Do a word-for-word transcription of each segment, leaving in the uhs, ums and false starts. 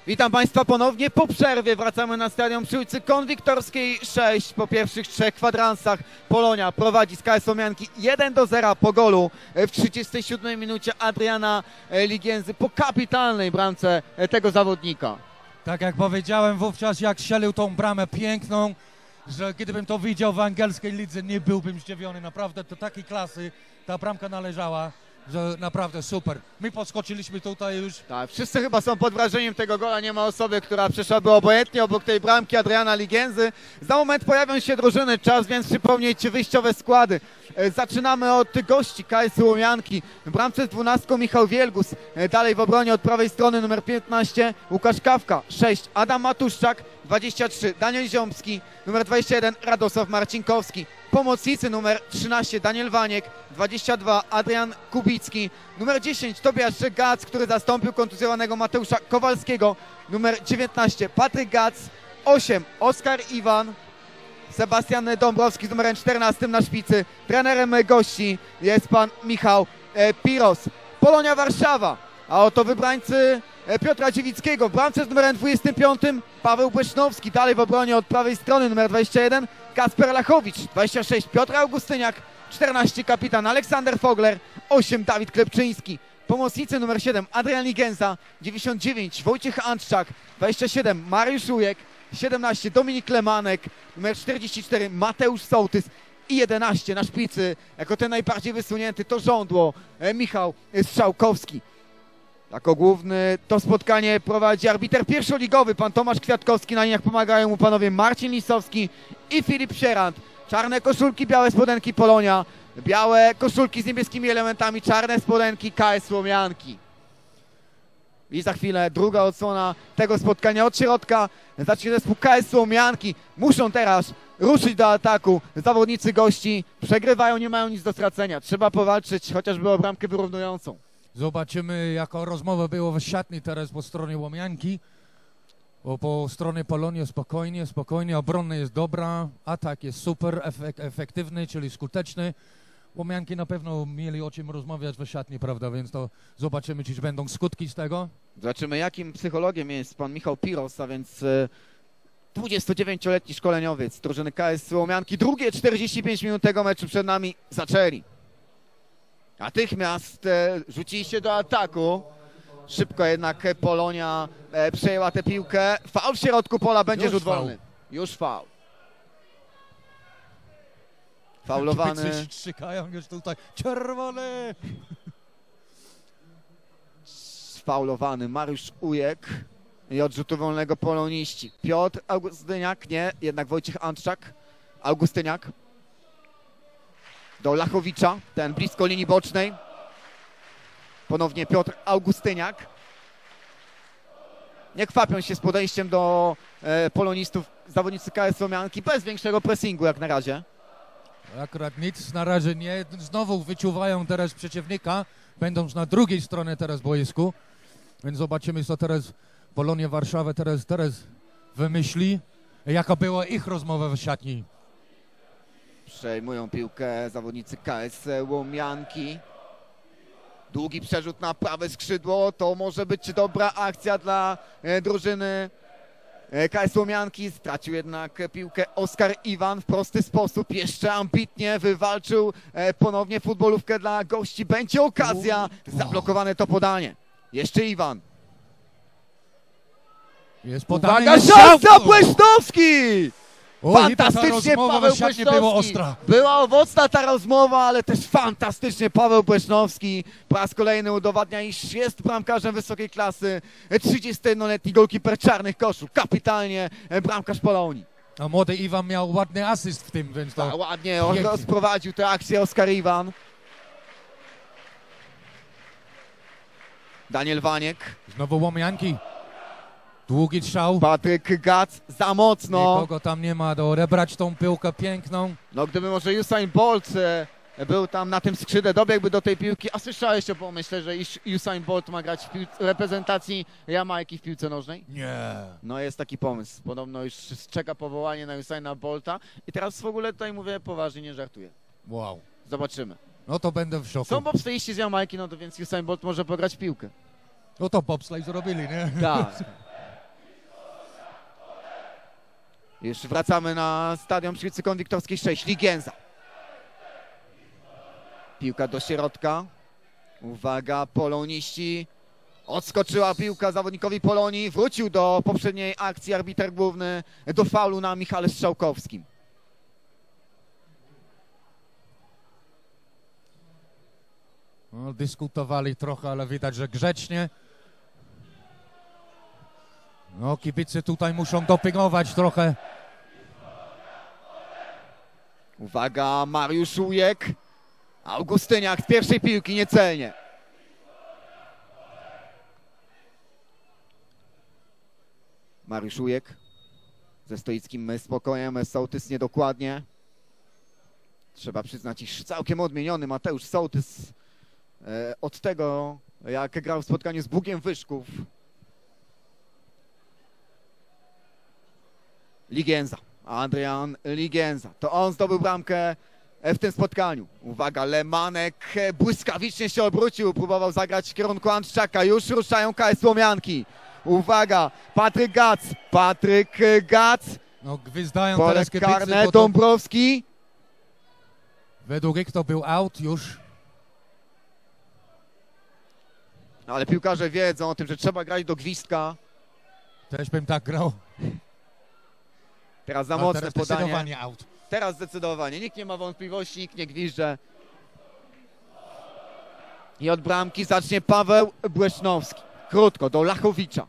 Witam Państwa ponownie po przerwie. Wracamy na stadion przy ulicy Konwiktorskiej sześć. Po pierwszych trzech kwadransach Polonia prowadzi z K S Łomianki jeden do zera po golu w trzydziestej siódmej minucie Adriana Ligienzy po kapitalnej bramce tego zawodnika. Tak jak powiedziałem wówczas, jak strzelił tą bramę piękną, że gdybym to widział w angielskiej lidze, nie byłbym zdziwiony. Naprawdę do takiej klasy ta bramka należała, że naprawdę super. My podskoczyliśmy tutaj już. Tak, wszyscy chyba są pod wrażeniem tego gola. Nie ma osoby, która przeszłaby obojętnie obok tej bramki Adriana Ligienzy. Za moment pojawią się drużyny, czas więc przypomnieć wyjściowe składy. Zaczynamy od gości K S Łomianki. W bramce z dwunastką Michał Wielgus. Dalej w obronie od prawej strony numer piętnaście Łukasz Kawka. sześć Adam Matuszczak. dwadzieścia trzy Daniel Ziomski. Numer dwadzieścia jeden Radosław Marcinkowski. Pomocnicy numer trzynaście Daniel Waniek. dwadzieścia dwa Adrian Kubicki. Numer dziesięć Tobiasz Gac, który zastąpił kontuzjowanego Mateusza Kowalskiego. Numer dziewiętnaście Patryk Gac. osiem Oskar Iwan. Sebastian Dąbrowski z numerem czternastym na szpicy. Trenerem gości jest pan Michał e, Piros. Polonia Warszawa, a oto wybrańcy e, Piotra Dziewickiego. W bramce z numerem dwudziestym piątym Paweł Błecznowski. Dalej w obronie od prawej strony numer dwadzieścia jeden Kasper Lachowicz. dwadzieścia sześć Piotr Augustyniak. czternaście kapitan Aleksander Fogler. osiem Dawid Klepczyński. Pomocnicy numer siedem Adrian Ligenza. dziewięćdziesiąt dziewięć Wojciech Antczak. dwadzieścia siedem Mariusz Ujek. siedemnaście Dominik Lemanek. Numer czterdzieści cztery Mateusz Sołtys. I jedenaście na szpicy, jako ten najbardziej wysunięty, to żądło e, Michał Strzałkowski. Jako główny to spotkanie prowadzi arbiter pierwszoligowy, pan Tomasz Kwiatkowski. Na liniach pomagają mu panowie Marcin Lisowski i Filip Sierant. Czarne koszulki, białe spodenki Polonia. Białe koszulki z niebieskimi elementami, czarne spodenki K S Łomianki. I za chwilę druga odsłona tego spotkania od środka. Zacznie zespół K S Łomianki. Muszą teraz ruszyć do ataku. Zawodnicy gości przegrywają, nie mają nic do stracenia. Trzeba powalczyć chociażby o bramkę wyrównującą. Zobaczymy, jaka rozmowa była w szatni teraz po stronie Łomianki. Bo po stronie Polonii spokojnie, spokojnie. Obrona jest dobra, atak jest super, efek efektywny, czyli skuteczny. Łomianki na pewno mieli o czym rozmawiać w szatni, prawda, więc to zobaczymy, czy będą skutki z tego. Zobaczymy, jakim psychologiem jest pan Michał Piros, a więc dwudziestodziewięcioletni szkoleniowiec drużyny K S Łomianki. Drugie czterdzieści pięć minut tego meczu przed nami zaczęli. Natychmiast e, rzucili się do ataku. Szybko jednak Polonia e, przejęła tę piłkę. Faul w środku pola, będzie Już rzut faul. wolny. Już faul. Faulowany. Kibice strzykają już tutaj. Czerwony! Faulowany Mariusz Ujek. I od rzutu wolnego poloniści. Piotr Augustyniak, nie, jednak Wojciech Antczak. Augustyniak. Do Lachowicza, ten blisko linii bocznej. Ponownie Piotr Augustyniak. Nie kwapią się z podejściem do e, polonistów zawodnicy K S Łomianki, bez większego pressingu jak na razie. Akurat nic na razie nie. Znowu wyczuwają teraz przeciwnika, będąc na drugiej stronie teraz boisku. Więc zobaczymy, co teraz Polonia Warszawa teraz, teraz wymyśli. Jaka była ich rozmowa w szatni. Przejmują piłkę zawodnicy K S Łomianki. Długi przerzut na prawe skrzydło. To może być dobra akcja dla e, drużyny e, K S Łomianki. Stracił jednak piłkę Oskar Iwan w prosty sposób. Jeszcze ambitnie wywalczył e, ponownie futbolówkę dla gości. Będzie okazja. Zablokowane to podanie. Jeszcze Iwan. Jest podanie. Uwaga, szansa Błecznowski! O, i ta Fantastycznie rozmowa Paweł w szatni Błecznowski. była ostra. Była owocna ta rozmowa, ale też fantastycznie Paweł Błecznowski po raz kolejny udowadnia, iż jest bramkarzem wysokiej klasy. trzydziestojednoletni golkiper czarnych koszul. Kapitalnie bramkarz Polonii. A młody Iwan miał ładny asyst w tym, więc to... Ta, ładnie pięknie. rozprowadził tę akcję Oskar Iwan. Daniel Waniek. Znowu Łomianki. Długi strzał. Patryk Gac za mocno. Nikogo tam nie ma do odebrać tą piłkę piękną. No gdyby może Usain Bolt e, był tam na tym skrzydle, dobiegłby do tej piłki. A słyszałeś o pomyśle, że Usain Bolt ma grać w pił- reprezentacji Jamajki w piłce nożnej? Nie. No jest taki pomysł. Podobno już czeka powołanie na Usaina Bolta. I teraz w ogóle tutaj mówię poważnie, nie żartuję. Wow. Zobaczymy. No to będę w szoku. Są bobsleiści z Jamajki, no to więc Usain Bolt może pograć w piłkę. No to bobsleigh zrobili, nie? Tak. Już wracamy na stadion przy ulicy Konwiktorskiej sześć. Ligienza. Piłka do środka. Uwaga, poloniści. Odskoczyła piłka zawodnikowi Polonii. Wrócił do poprzedniej akcji arbiter główny do faulu na Michale Strzałkowskim. No, dyskutowali trochę, ale widać, że grzecznie. No, kibice tutaj muszą dopingować trochę. Uwaga, Mariusz Ujek. Augustyniak z pierwszej piłki niecelnie. Mariusz Ujek ze stoickim spokojem, sołtys niedokładnie. Trzeba przyznać, iż całkiem odmieniony Mateusz Sołtys e, od tego, jak grał w spotkaniu z Bugiem Wyszków. Ligienza, Adrian Ligienza. To on zdobył bramkę w tym spotkaniu. Uwaga, Lemanek błyskawicznie się obrócił, próbował zagrać w kierunku Andrzaka. Już ruszają K S Łomianki. Uwaga, Patryk Gac, Patryk Gac. No, gwizdają Pole teraz kibice, karne, bo to, Dąbrowski. według nich to był out już. Ale piłkarze wiedzą o tym, że trzeba grać do gwizdka. Też bym tak grał. Teraz za Ale mocne teraz podanie. zdecydowanie out. Teraz zdecydowanie. Nikt nie ma wątpliwości, nikt nie gwizdże. I od bramki zacznie Paweł Błesznowski. Krótko, do Lachowicza.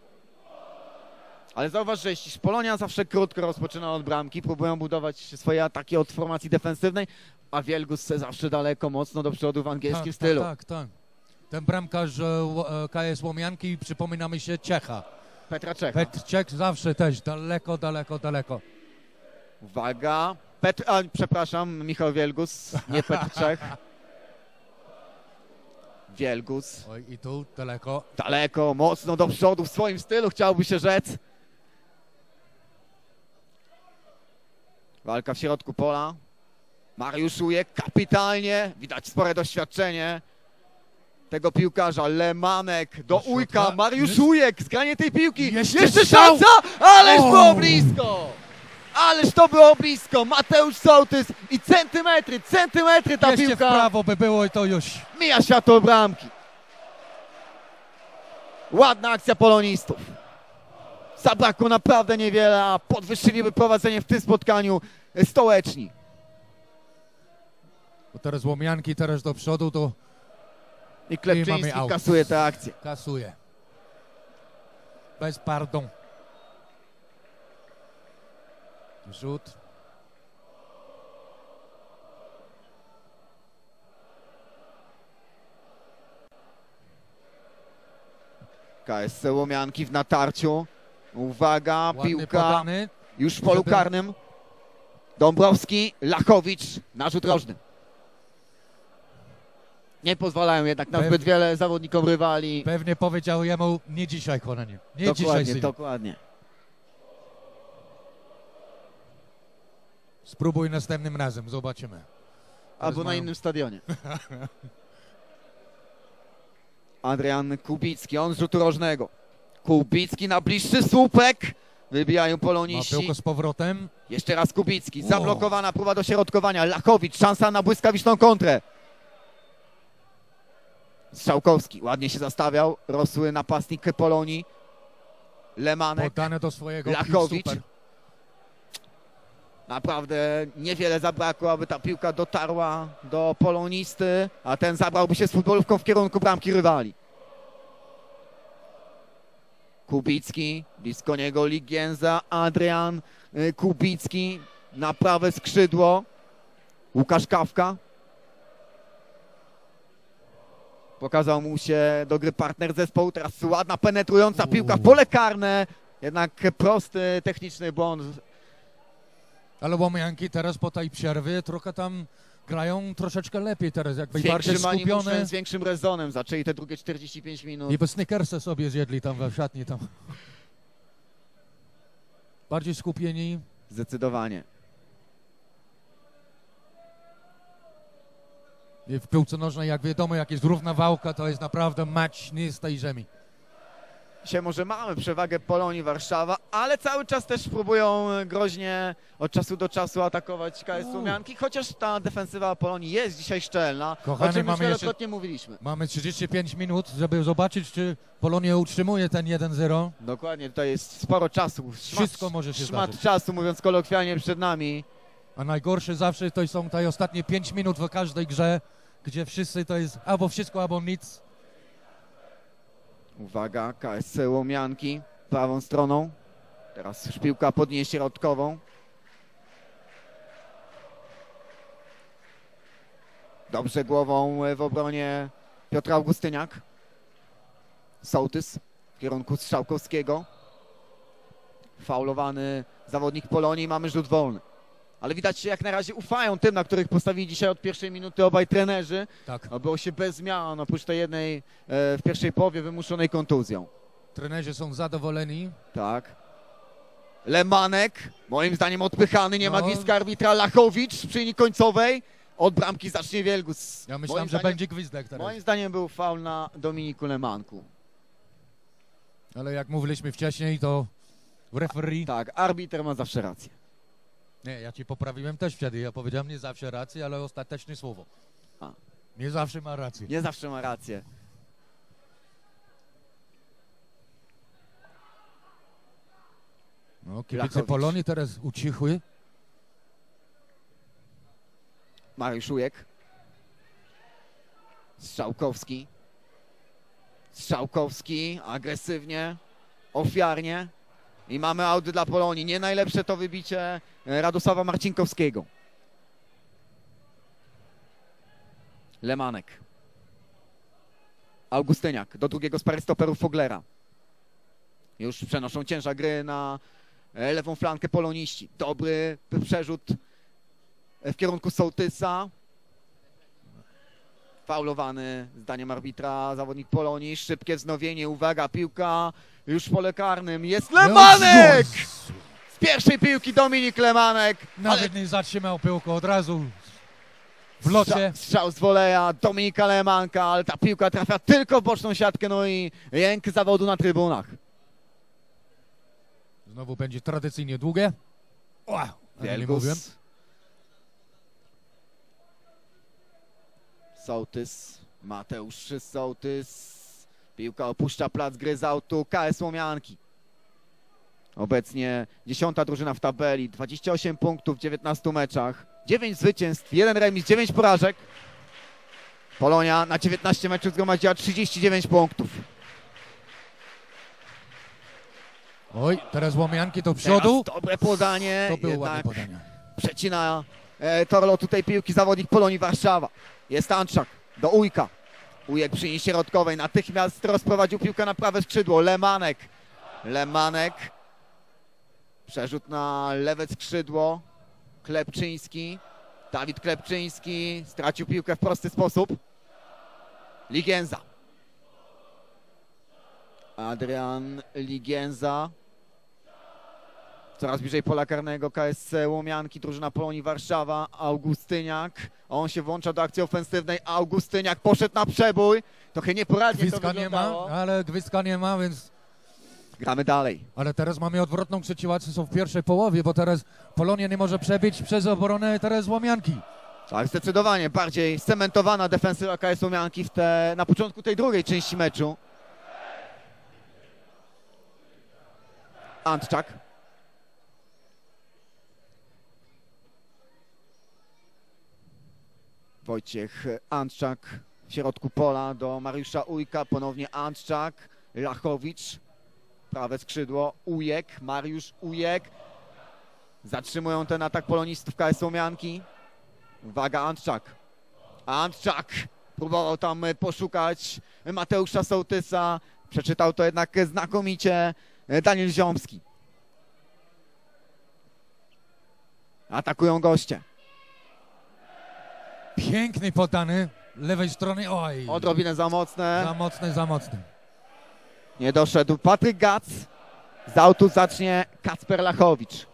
Ale zauważ, że jeśli Polonia zawsze krótko rozpoczyna od bramki, próbują budować swoje ataki od formacji defensywnej, a Wielgus zawsze daleko, mocno do przodu w angielskim tak, stylu. Tak, tak, tak. Ten bramkarz e, K S Łomianki, przypomina mi się Czecha. Petra Czecha. Petr Czech zawsze też daleko, daleko, daleko. Uwaga. Petr, a, przepraszam, Michał Wielgus, nie Petr Czech. Wielgus. Oj, i tu daleko. Daleko, mocno do przodu w swoim stylu, chciałoby się rzec. Walka w środku pola. Mariusz Ujek kapitalnie. Widać spore doświadczenie tego piłkarza. Lemanek do Do Ujka. środka. Mariusz Jest- Ujek z granie tej piłki. Jeszcze Jeszcze strzał! szansa! Ależ O! było blisko! Ależ to było blisko. Mateusz Sołtys i centymetry, centymetry ta Jeszcze w piłka prawo by było i to już. mija światło bramki. Ładna akcja polonistów. Zabrakło naprawdę niewiele, a podwyższyliby prowadzenie w tym spotkaniu stołeczni. Bo teraz Łomianki, teraz do przodu, to I I Klepczyński mamy out. kasuje tę akcję. kasuje. Bez pardon. Rzut. K S Łomianki w natarciu. Uwaga, Ładny piłka podany. już w polu żeby- karnym. Dąbrowski, Lachowicz, narzut rożny. Nie pozwalają jednak na Pew- zbyt wiele zawodnikom rywali. Pewnie powiedział jemu, nie dzisiaj, Konanie. Nie dzisiaj, Dokładnie, synu. dokładnie. Spróbuj następnym razem, zobaczymy. Albo na mają- innym stadionie. Adrian Kubicki, on z rzutu rożnego. Kubicki na bliższy słupek. Wybijają Ma poloniści. piłkę z powrotem. Jeszcze raz Kubicki. Wow. Zablokowana próba dośrodkowania. Lachowicz, szansa na błyskawiczną kontrę. Strzałkowski ładnie się zastawiał. Rosły napastnik Polonii. Lemanek. Poddane do swojego. Lachowicz. Super. Naprawdę niewiele zabrakło, aby ta piłka dotarła do polonisty, a ten zabrałby się z futbolówką w kierunku bramki rywali. Kubicki, blisko niego Ligienza, Adrian y, Kubicki na prawe skrzydło. Łukasz Kawka. Pokazał mu się do gry partner zespołu. Teraz ładna, penetrująca piłka w pole karne. Jednak prosty, techniczny błąd. Ale Łomianki teraz po tej przerwie trochę tam grają troszeczkę lepiej teraz, jakby Z bardziej większym skupione. animuszem, z większym rezonem. Zaczęli te drugie czterdzieści pięć minut. I by snickersy sobie zjedli tam we szatni tam. Bardziej skupieni. Zdecydowanie. I w piłce nożnej, jak wiadomo, jak jest równa wałka, to jest naprawdę mecz nie z tej ziemi. Dzisiaj może mamy przewagę Polonii Warszawa, ale cały czas też próbują groźnie od czasu do czasu atakować K S Łomianki, chociaż ta defensywa Polonii jest dzisiaj szczelna, Kochani, o czym już mamy jeszcze- wielokrotnie mówiliśmy. Mamy trzydzieści pięć minut, żeby zobaczyć, czy Polonia utrzymuje ten jeden zero. Dokładnie, tutaj jest sporo czasu. Szmat, Wszystko może się szmat zdarzyć. czasu, mówiąc kolokwialnie, przed nami. A najgorsze zawsze to są te ostatnie pięć minut w każdej grze, gdzie wszyscy to jest albo wszystko, albo nic. Uwaga, K S Łomianki prawą stroną. Teraz już piłka podniesie środkową. Dobrze głową w obronie Piotr Augustyniak. Sołtys w kierunku Strzałkowskiego. Faulowany zawodnik Polonii, mamy rzut wolny. Ale widać, jak na razie ufają tym, na których postawili dzisiaj od pierwszej minuty obaj trenerzy. Tak. Było się bez zmian, oprócz tej jednej e, w pierwszej połowie wymuszonej kontuzją. Trenerzy są zadowoleni. Tak. Lemanek, moim zdaniem odpychany, nie ma No. gwizdka arbitra. Lachowicz przy linii końcowej. Od bramki zacznie Wielgus. Ja Moim myślałem, że zdaniem- będzie gwizdek teraz. Moim zdaniem był faul na Dominiku Lemanku. Ale jak mówiliśmy wcześniej, to referee... Tak, arbiter ma zawsze rację. Nie, ja ci poprawiłem też wtedy. Ja powiedziałem nie zawsze rację, ale ostateczne słowo. A. Nie zawsze ma rację. Nie zawsze ma rację. No, kibice Lachowicz. Polonii teraz ucichły. Mariusz Ujek. Strzałkowski. Strzałkowski agresywnie, ofiarnie. I mamy aut dla Polonii. Nie najlepsze to wybicie e, Radosława Marcinkowskiego. Lemanek. Augustyniak do drugiego z pary stoperów Foglera. Już przenoszą ciężar gry na e, lewą flankę poloniści. Dobry przerzut w kierunku Sołtysa. Faulowany zdaniem arbitra zawodnik Polonii. Szybkie wznowienie, uwaga, piłka już w pole karnym. Jest Lemanek! Z pierwszej piłki Dominik Lemanek. Ale Nawet nie zatrzymał piłkę od razu w locie. strzał, strzał z woleja Dominika Lemanka, ale ta piłka trafia tylko w boczną siatkę, no i jęk zawodu na trybunach. Znowu będzie tradycyjnie długie. O, ale nie mówiłem. Wielgus. Sołtys, Mateusz Sołtys. Piłka opuszcza plac gry z autu K S Łomianki. Obecnie dziesiąta drużyna w tabeli, dwadzieścia osiem punktów w dziewiętnastu meczach, dziewięć zwycięstw, jeden remis, dziewięć porażek. Polonia na dziewiętnaście meczów zgromadziła trzydzieści dziewięć punktów. Oj, teraz Łomianki do przodu. Teraz dobre podanie, To było jednak ładne podanie. przecina e, tor lotu tej piłki zawodnik Polonii Warszawa. Jest Anczak do Ujka. Ujek przy linii środkowej natychmiast rozprowadził piłkę na prawe skrzydło. Lemanek. Lemanek. Przerzut na lewe skrzydło. Klepczyński. Dawid Klepczyński stracił piłkę w prosty sposób. Ligienza. Adrian Ligienza. Coraz bliżej pola karnego K S Łomianki, drużyna Polonii Warszawa. Augustyniak. On się włącza do akcji ofensywnej. Augustyniak poszedł na przebój. Trochę nieporadnie to Gwizdka nie ma, wyglądało. ale gwizdka nie ma, więc... Gramy dalej. Ale teraz mamy odwrotną sytuację, są w pierwszej połowie, bo teraz Polonia nie może przebić przez obronę teraz Łomianki. Tak, zdecydowanie bardziej scementowana defensywa K S Łomianki w te, na początku tej drugiej części meczu. Antczak. Wojciech Antczak w środku pola do Mariusza Ujka. Ponownie Antczak, Lachowicz. Prawe skrzydło, Ujek, Mariusz Ujek. Zatrzymują ten atak polonistów K S Łomianki. Uwaga, Antczak. Antczak próbował tam poszukać Mateusza Sołtysa. Przeczytał to jednak znakomicie Daniel Ziomski. Atakują goście. Piękny podany, lewej strony, oj. Odrobinę za mocne. Za mocny, za mocny. Nie doszedł Patryk Gac. Z autu zacznie Kacper Lachowicz.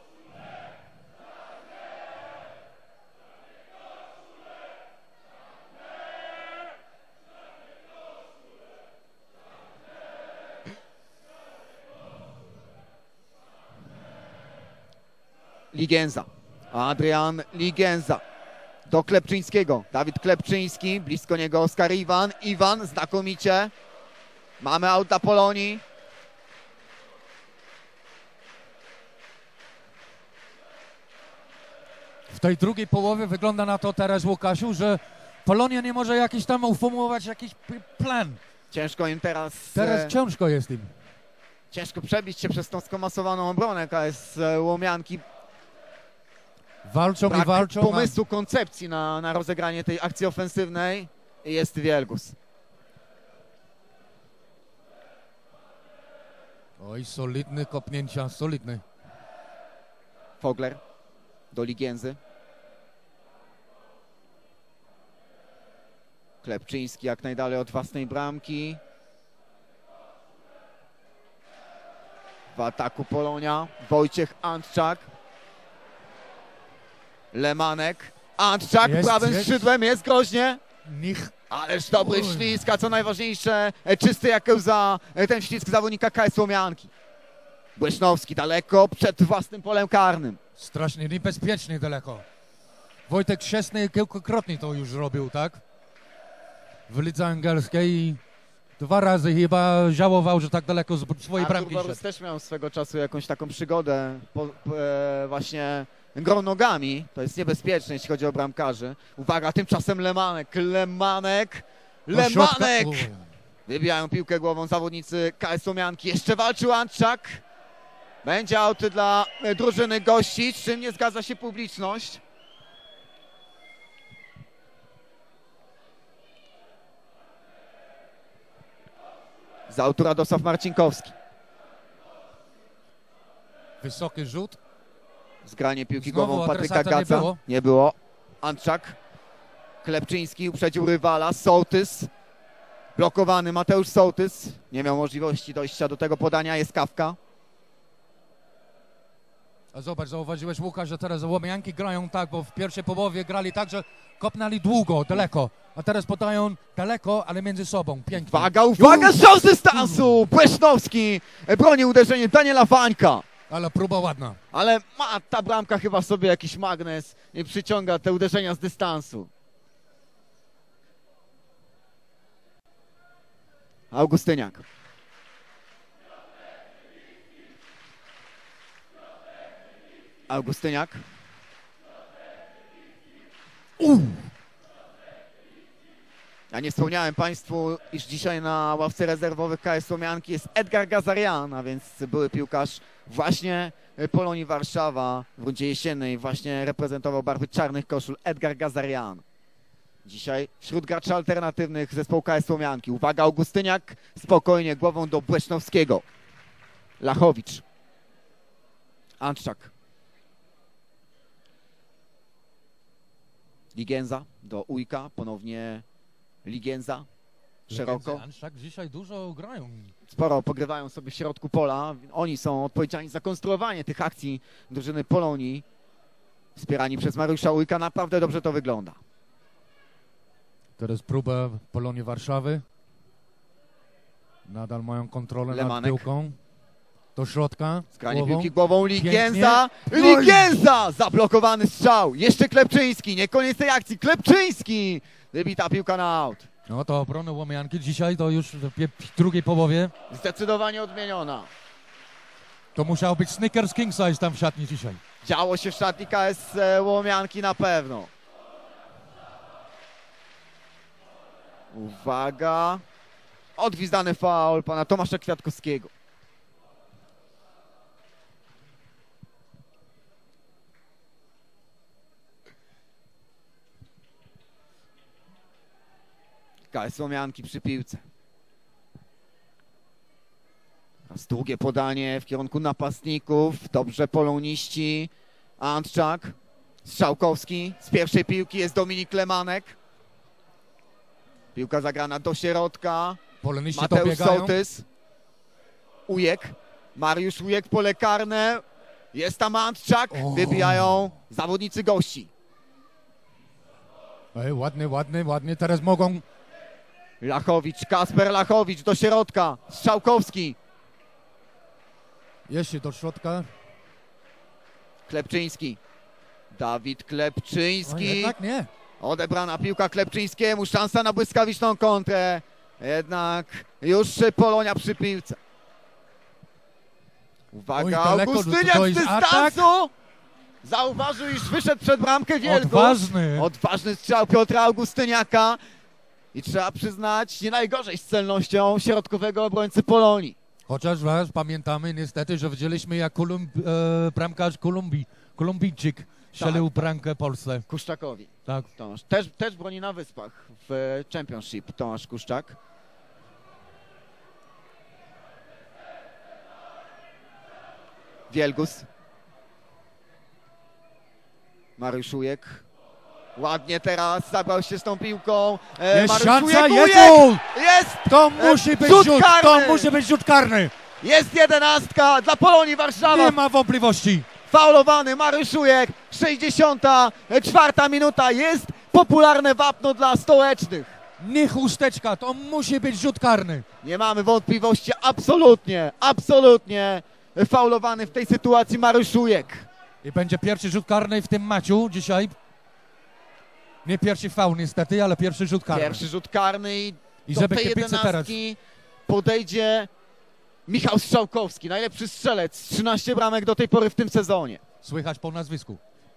Ligienza. Adrian Ligienza. Do Klepczyńskiego. Dawid Klepczyński. Blisko niego Oskar Iwan. Iwan znakomicie. Mamy aut dla Polonii. W tej drugiej połowie wygląda na to teraz, Łukaszu, że Polonia nie może jakiś tam uformułować jakiś p- plan. Ciężko im teraz... Teraz e, ciężko jest im. ciężko przebić się przez tą skomasowaną obronę K S Łomianki. Walczą i Brak walczą. pomysłu, koncepcji na, na rozegranie tej akcji ofensywnej jest wielgus. A... Oj, solidny kopnięcia, solidny. Fogler do Ligienzy. Klepczyński jak najdalej od własnej bramki. W ataku Polonia. Wojciech Antczak. Lemanek. Antczak Jest, prawym jest. skrzydłem, jest groźnie. Nich. Ależ dobry Oj. ślizg, a co najważniejsze, e, czysty jak łza e, ten ślizg zawodnika K S Łomianki. Błysznowski daleko przed własnym polem karnym. Strasznie niebezpiecznie daleko. Wojtek Szczesny kilkukrotnie to już robił, tak? W lidze angielskiej i dwa razy chyba żałował, że tak daleko z swojej Artur bramki Borys szedł. też miał swego czasu jakąś taką przygodę po, po, e, właśnie grą nogami. To jest niebezpieczne, jeśli chodzi o bramkarzy. Uwaga, tymczasem Lemanek, Lemanek, Do środka. Lemanek! U. Wybijają piłkę głową zawodnicy K S Łomianki. Jeszcze walczył Antczak. Będzie aut dla e, drużyny gości, z czym nie zgadza się publiczność. Z autu Radosław Marcinkowski. Wysoki rzut. Zgranie piłki Znowu głową Patryka adresata nie Gaca. było. Nie było. Antczak. Klepczyński uprzedził rywala. Sołtys. Blokowany Mateusz Sołtys. Nie miał możliwości dojścia do tego podania. Jest Kawka. A zobacz, zauważyłeś, Łukasz, że teraz Łomianki grają tak, bo w pierwszej połowie grali tak, że kopnęli długo, daleko. A teraz podają daleko, ale między sobą. Pięknie. Uwaga, uwaga, strzał z dystansu! Błysznowski broni uderzenie Daniela Wańka. Ale próba ładna. Ale ma ta bramka chyba sobie jakiś magnes i przyciąga te uderzenia z dystansu. Augustyniak. Augustyniak. Uh. Ja nie wspomniałem Państwu, iż dzisiaj na ławce rezerwowych K S Łomianki jest Edgar Gazarian, a więc były piłkarz właśnie Polonii Warszawa w rundzie jesiennej. Właśnie reprezentował barwy czarnych koszul Edgar Gazarian. Dzisiaj wśród graczy alternatywnych zespołu K S Łomianki. Uwaga, Augustyniak spokojnie głową do Błysznowskiego. Lachowicz. Antczak. Ligienza do Ujka, ponownie Ligienza, szeroko. Anszak dzisiaj dużo grają. Sporo pogrywają sobie w środku pola. Oni są odpowiedzialni za konstruowanie tych akcji drużyny Polonii. Wspierani przez Mariusza Ujka. Naprawdę dobrze to wygląda. Teraz próba Polonii Warszawy. Nadal mają kontrolę Lemanek. nad piłką. Do środka. Zgranie głową. piłki głową Ligienza. Pięknie. Ligienza! Zablokowany strzał. Jeszcze Klepczyński. Nie koniec tej akcji. Klepczyński! Wybita piłka na aut. No to obrona Łomianki dzisiaj to już w pie- w drugiej połowie. Zdecydowanie odmieniona. To musiał być Snickers King Size tam w szatni dzisiaj. Działo się w szatni K S Łomianki na pewno. Uwaga. Odgwizdany faul pana Tomasza Kwiatkowskiego. K S Łomianki przy piłce. Teraz długie podanie w kierunku napastników. Dobrze poloniści. Antczak. Strzałkowski. Z pierwszej piłki jest Dominik Lemanek. Piłka zagrana do środka. Poloniści Mateusz dobiegają. Sołtys. Ujek. Mariusz Ujek, pole karne. Jest tam Antczak. O. Wybijają zawodnicy gości. Ej, ładny, ładny, ładnie. Teraz mogą. Lachowicz, Kasper Lachowicz do środka. Strzałkowski. Jeszcze do środka. Klepczyński. Dawid O, Klepczyński. jednak nie. Odebrana piłka Klepczyńskiemu. Szansa na błyskawiczną kontrę. Jednak już Polonia przy piłce. Uwaga, Oj, daleko, Augustyniak to z jest dystansu. Zauważył, iż wyszedł przed bramkę Wielgus. Odważny. Odważny strzał Piotra Augustyniaka. I trzeba przyznać, nie najgorzej z celnością środkowego obrońcy Polonii. Chociaż was pamiętamy niestety, że widzieliśmy jak Kolumb, e, bramkarz Kolumbii, Kolumbijczyk strzelił bramkę Polsce. Kuszczakowi. Tak. Tomasz też, też broni na Wyspach w Championship. Tomasz Kuszczak. Wielgus. Mariusz Ujek. Ładnie teraz zabrał się z tą piłką. E, Jest Mariusz szansa, Ujek, jest Ujek! gol! Jest! To musi być rzut rzut, karny! to musi być rzut karny. Jest jedenastka dla Polonii Warszawa. Nie ma wątpliwości. Faulowany Mariusz Ujek. sześćdziesiąta czwarta minuta. Jest popularne wapno dla stołecznych. Nie chusteczka, to musi być rzut karny. Nie mamy wątpliwości, absolutnie, absolutnie faulowany w tej sytuacji Mariusz Ujek. I będzie pierwszy rzut karny w tym meczu dzisiaj. Nie pierwszy faul niestety, ale pierwszy rzut karny. Pierwszy rzut karny i, I do żeby tej kibice teraz... jedenastki podejdzie Michał Strzałkowski, najlepszy strzelec, trzynaście bramek do tej pory w tym sezonie. Słychać po nazwisku.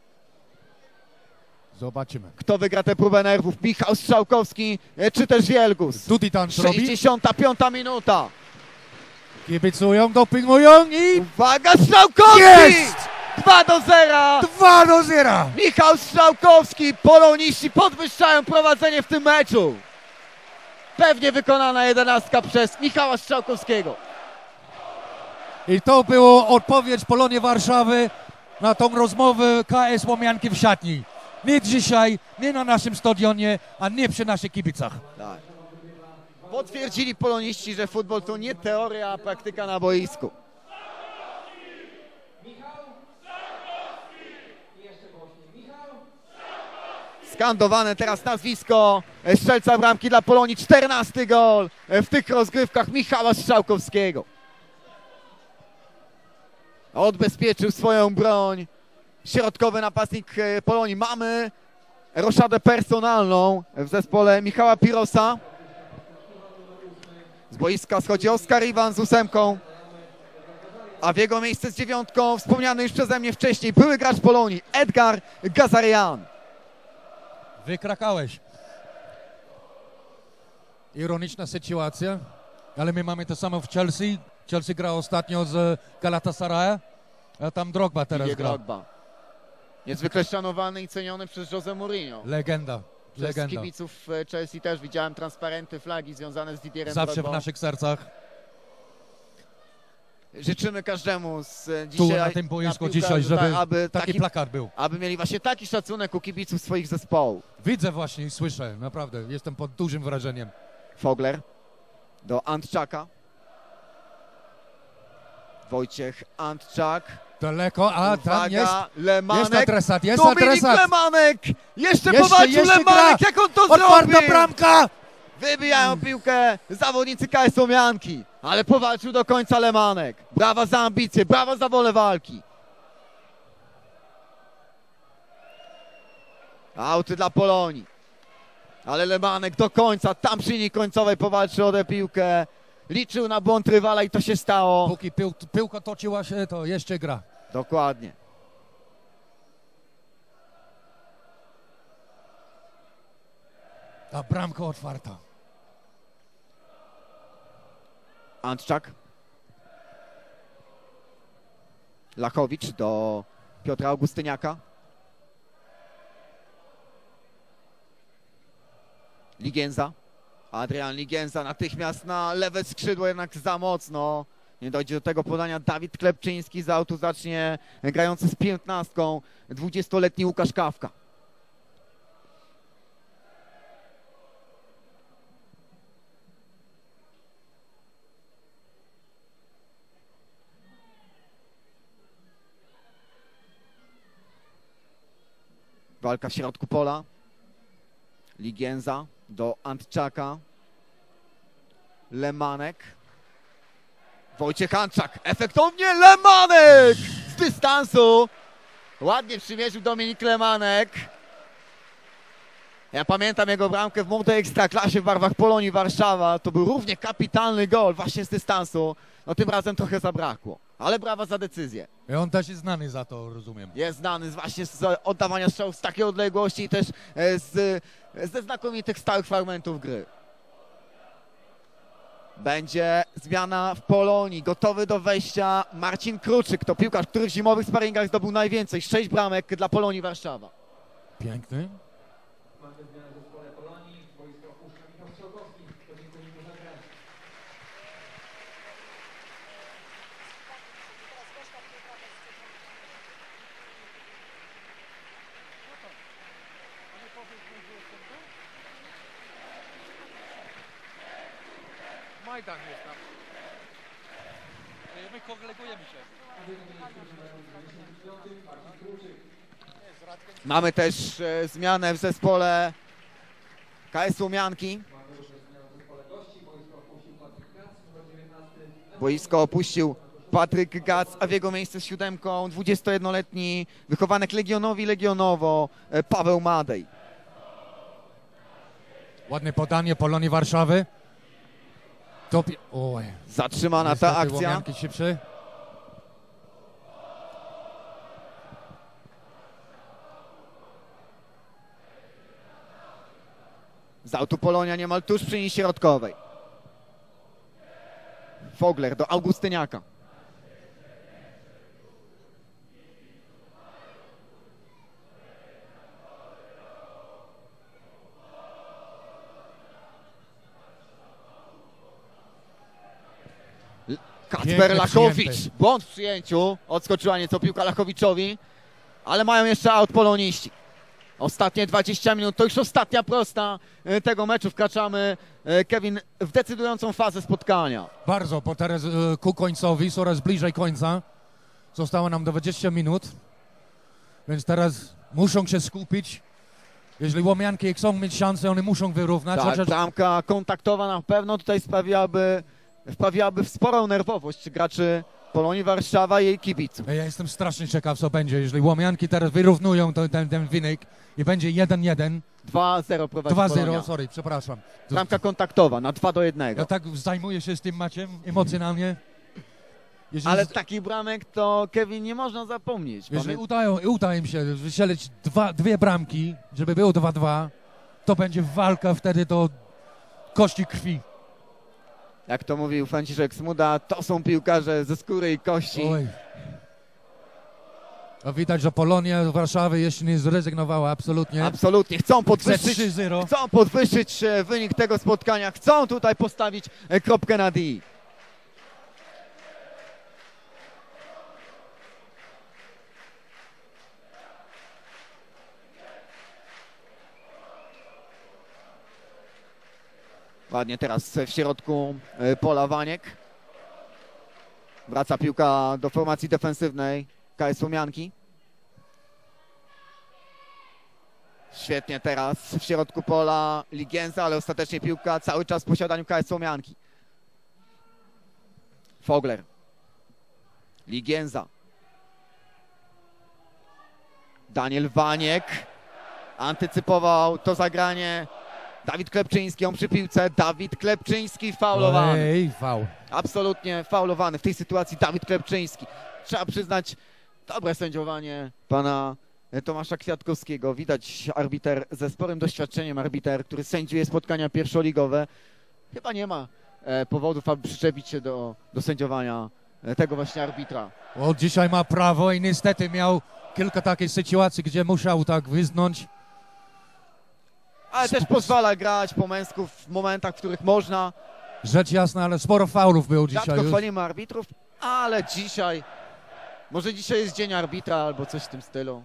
Zobaczymy. Kto wygra tę próbę nerwów? Michał Strzałkowski e, czy też Wielgus? Tutaj tanc robi. sześćdziesiąta piąta minuta. Kibicują, dopingują i... Uwaga, Strzałkowski! Jest! dwa do zera! dwa do zera! Michał Strzałkowski, poloniści podwyższają prowadzenie w tym meczu. Pewnie wykonana jedenastka przez Michała Strzałkowskiego. I to było odpowiedź Polonii Warszawy na tą rozmowę K S Łomianki w szatni. Nie dzisiaj, nie na naszym stadionie, a nie przy naszych kibicach. Tak. Potwierdzili poloniści, że futbol to nie teoria, a praktyka na boisku. Skandowane teraz nazwisko strzelca bramki dla Polonii. czternasty gol w tych rozgrywkach Michała Strzałkowskiego. Odbezpieczył swoją broń. Środkowy napastnik Polonii. Mamy roszadę personalną w zespole Michała Pirosa. Z boiska schodzi Oskar Iwan z ósemką. A w jego miejsce z dziewiątką wspomniany już przeze mnie wcześniej były gracz Polonii Edgar Gazarian. Wykrakałeś. Ironiczna sytuacja, ale my mamy to samo w Chelsea. Chelsea gra ostatnio z Galatasaray, a tam Drogba teraz Didier gra. Drogba. Niezwykle szanowany i ceniony przez Jose Mourinho. Legenda, Przez legenda. kibiców Chelsea też widziałem transparenty, flagi związane z Didierem Zawsze Drogbą. w naszych sercach. Życzymy każdemu z Tu dzisiaj na tym boisku na piłkarzu, dzisiaj, żeby tak, aby taki taki, plakat był. aby mieli właśnie taki szacunek u kibiców swoich zespołów. Widzę właśnie i słyszę, naprawdę, jestem pod dużym wrażeniem. Fogler do Antczaka. Wojciech Antczak. Daleko, a tam Uwaga, jest, Lemanek. jest adresat, jest Dominik adresat. Lemanek! Jeszcze, Jeszcze, powalczył jeszcze Lemanek, gra. jak on to Otwarta zrobił! bramka! Wybijają piłkę zawodnicy K S Łomianki, ale powalczył do końca Lemanek. Brawa za ambicje, brawa za wolę walki. Auty dla Polonii. Ale Lemanek do końca, tam przy linii końcowej powalczył o tę piłkę. Liczył na błąd rywala i to się stało. Póki pił, piłka toczyła się, to jeszcze gra. Dokładnie. Ta bramka otwarta. Antczak. Lachowicz do Piotra Augustyniaka. Ligienza. Adrian Ligienza natychmiast na lewe skrzydło, jednak za mocno. Nie dojdzie do tego podania. Dawid Klepczyński z autu zacznie grający z piętnastką. dwudziestoletni Łukasz Kawka. Walka w środku pola. Ligienza do Antczaka. Lemanek. Wojciech Antczak. Efektownie Lemanek! Z dystansu. Ładnie przymierzył Dominik Lemanek. Ja pamiętam jego bramkę w młodej Ekstraklasie w barwach Polonii Warszawa. To był równie kapitalny gol właśnie z dystansu. No tym razem trochę zabrakło. Ale brawa za decyzję. I on też jest znany za to, rozumiem. Jest znany z właśnie z oddawania strzałów z takiej odległości i też e, z, ze znakomitych stałych fragmentów gry. Będzie zmiana w Polonii. Gotowy do wejścia Marcin Kruczyk. To piłkarz, który w zimowych sparingach zdobył najwięcej. Sześć bramek dla Polonii Warszawa. Piękny. Majdan jest tam. My kolegujemy się. Mamy też e, zmianę w zespole K S Łomianki. Boisko opuścił Patryk Gac, a w jego miejsce z siódemką dwudziestojednoletni wychowanek Legionowi Legionowo e, Paweł Madej. Ładne podanie Polonii Warszawy. To pi- Oj. Zatrzymana Niestety ta akcja. Łomianki szybszy. Z autu Polonia niemal tuż przy linii środkowej. Fogler do Augustyniaka. Kacper Piękne Lachowicz. przyjęte. Błąd w przyjęciu. Odskoczyła nieco piłka Lachowiczowi. Ale mają jeszcze aut poloniści. Ostatnie dwadzieścia minut, to już ostatnia prosta e, tego meczu. Wkraczamy, e, Kevin, w decydującą fazę spotkania. Bardzo, bo teraz e, ku końcowi, coraz bliżej końca. Zostało nam dwadzieścia minut, więc teraz muszą się skupić. Jeżeli Łomianki chcą mieć szansę, one muszą wyrównać. Tak, chociaż bramka kontaktowa na pewno tutaj sprawiłaby, wprawiłaby w sporą nerwowość graczy Polonii Warszawa i jej kibiców. ja jestem strasznie ciekaw, co będzie. Jeżeli Łomianki teraz wyrównują to, ten, ten wynik i będzie jeden jeden, dwa zero prowadzi dwa Polonia. zero, sorry, przepraszam. To, Bramka kontaktowa na dwa do jednego. ja tak zajmuję się z tym meczem emocjonalnie. Jeżeli, Ale takich bramek to, Kevin, nie można zapomnieć. jeżeli Pamię- udają, uda im się wystrzelić dwa, dwie bramki, żeby było dwa dwa, to będzie walka wtedy do kości krwi. Jak to mówił Franciszek Smuda, to są piłkarze ze skóry i kości. Oj. A widać, że Polonia z Warszawy jeszcze nie zrezygnowała absolutnie. Absolutnie. Chcą Chce podwyższyć, trzy zero. chcą podwyższyć e, wynik tego spotkania. Chcą tutaj postawić e, kropkę na D. Ładnie teraz w środku e, pola Waniek. Wraca piłka do formacji defensywnej K S Łomianki. Świetnie teraz w środku pola Ligienza, ale ostatecznie piłka cały czas w posiadaniu K S Łomianki. Fogler. Ligienza. Daniel Waniek. Antycypował to zagranie. Dawid Klepczyński, on przy piłce. Dawid Klepczyński faulowany. Ej, faul. Absolutnie faulowany w tej sytuacji Dawid Klepczyński. Trzeba przyznać dobre sędziowanie pana Tomasza Kwiatkowskiego. Widać arbiter ze sporym doświadczeniem, arbiter, który sędziuje spotkania pierwszoligowe. Chyba nie ma e, powodów, aby przyczepić się do, do sędziowania e, tego właśnie arbitra. O, dzisiaj ma prawo i niestety miał kilka takich sytuacji, gdzie musiał tak wyznąć. Ale też pozwala grać po męsku w momentach, w których można. Rzecz jasna, ale sporo faulów było dzisiaj Rzadko już. chwalimy arbitrów, ale dzisiaj, może dzisiaj jest dzień arbitra albo coś w tym stylu.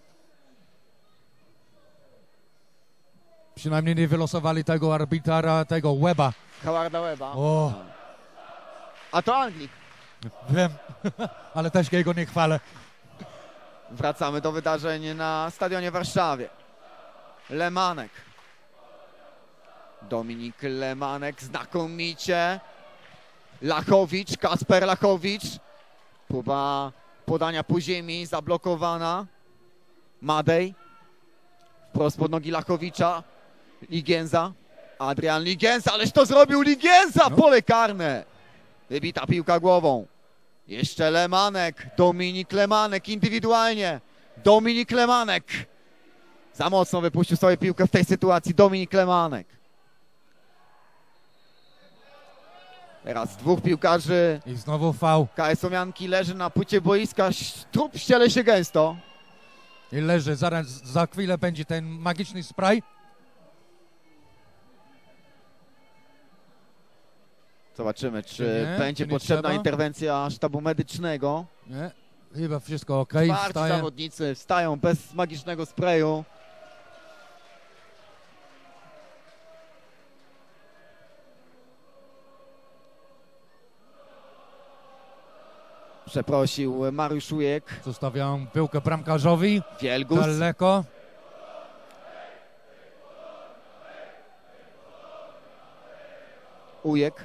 Przynajmniej nie wylosowali tego arbitra, tego Weba. Howarda Weba. O, A to Anglik. wiem, ale też jego nie chwalę. Wracamy do wydarzeń na stadionie w Warszawie. Lemanek. Dominik Lemanek znakomicie. Lachowicz, Kacper Lachowicz. Próba podania po ziemi zablokowana. Madej. Wprost pod nogi Lachowicza. Ligienza. Adrian Ligienza, ależ to zrobił Ligienza! No. Pole karne. Wybita piłka głową. Jeszcze Lemanek. Dominik Lemanek indywidualnie. Dominik Lemanek. Za mocno wypuścił sobie piłkę w tej sytuacji. Dominik Lemanek. Teraz dwóch piłkarzy I znowu fał. K S Łomianki leży na płycie boiska. Trup ściele się gęsto. I leży. Zaraz, za chwilę będzie ten magiczny spray. Zobaczymy, czy Nie, będzie czy nie potrzebna trzeba? interwencja sztabu medycznego. Nie, chyba wszystko ok. Czwarci Wstaje. zawodnicy wstają bez magicznego sprayu. Przeprosił Mariusz Ujek. Zostawiam piłkę bramkarzowi. Wielgus. Daleko. Ujek.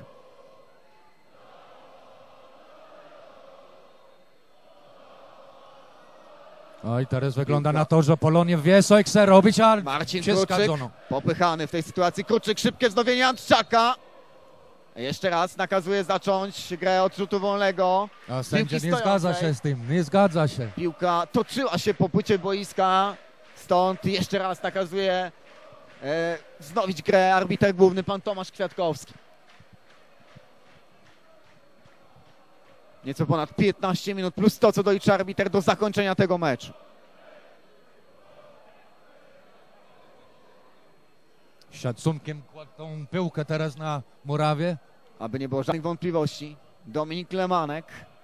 Oj, teraz wygląda na to, że Polonia wie, co chce robić, ale Marcin się Kruczyk. skadzono. Popychany w tej sytuacji. Kruczyk, szybkie wznowienie Antczaka. Jeszcze raz nakazuje zacząć grę od rzutu wolnego. A sędzia nie stojącej. zgadza się z tym, nie zgadza się. Piłka toczyła się po płycie boiska. Stąd jeszcze raz nakazuje e, wznowić grę arbiter główny, pan Tomasz Kwiatkowski. Nieco ponad piętnaście minut plus to, co doliczy arbiter do zakończenia tego meczu. Z szacunkiem kładł tą piłkę teraz na murawie. Aby nie było żadnych wątpliwości. Dominik Lemanek.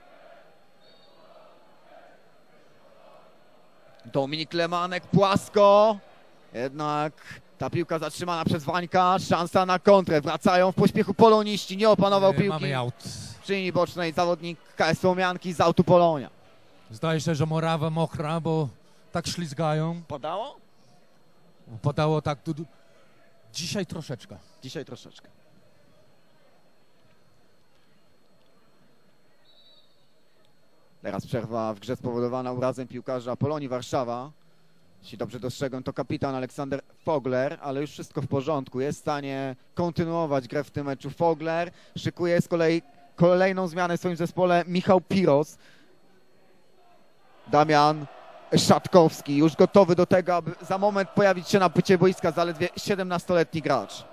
Dominik Lemanek płasko. Jednak ta piłka zatrzymana przez Wańka. Szansa na kontrę. Wracają w pośpiechu poloniści. Nie opanował E, piłki. Mamy aut. W linii bocznej zawodnik K S Łomianki z autu Polonia. Zdaje się, że murawa mokra, bo tak ślizgają. Podało? Podało tak tu. Dzisiaj troszeczkę. Dzisiaj troszeczkę. Teraz przerwa w grze spowodowana urazem piłkarza Polonii Warszawa. Jeśli dobrze dostrzegłem, to kapitan Aleksander Fogler, ale już wszystko w porządku. Jest w stanie kontynuować grę w tym meczu. Fogler szykuje z kolei kolejną zmianę w swoim zespole Michał Piros. Damian Szatkowski już gotowy do tego, aby za moment pojawić się na płycie boiska, zaledwie siedemnastoletni gracz.